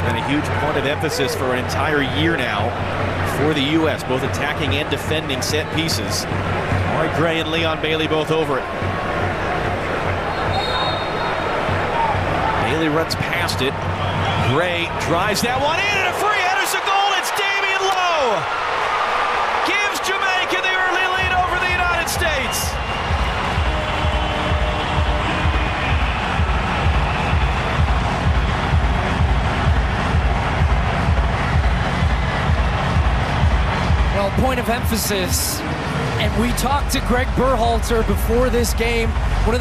been a huge point of emphasis for an entire year now for the U.S., both attacking and defending set pieces. Roy Gray and Leon Bailey both over it. Bailey runs past it. Gray drives that one in, and a free header's a goal. It's Damion Lowe. Gives Jamaica the early lead over the United States. Well, point of emphasis, and we talked to Greg Berhalter before this game. One of the